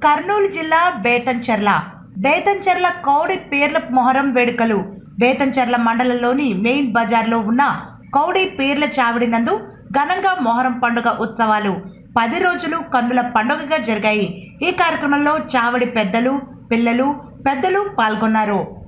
కర్నూలు జిల్లా బేతంచెర్ల కౌడి పీర్ల మొహరం వేడుకలు. బేతంచెర్ల మండలంలోని మెయిన్ బజార్లో ఉన్న కౌడి పీర్ల చావిడి నందు ఘనంగా మొహరం పండుగ ఉత్సవాలు 10 రోజులు కన్నుల పండుగగా జరిగాయి. ఈ కార్యక్రమంలో చావిడి పెద్దలు, పిల్లలు, పెద్దలు పాల్గొన్నారు.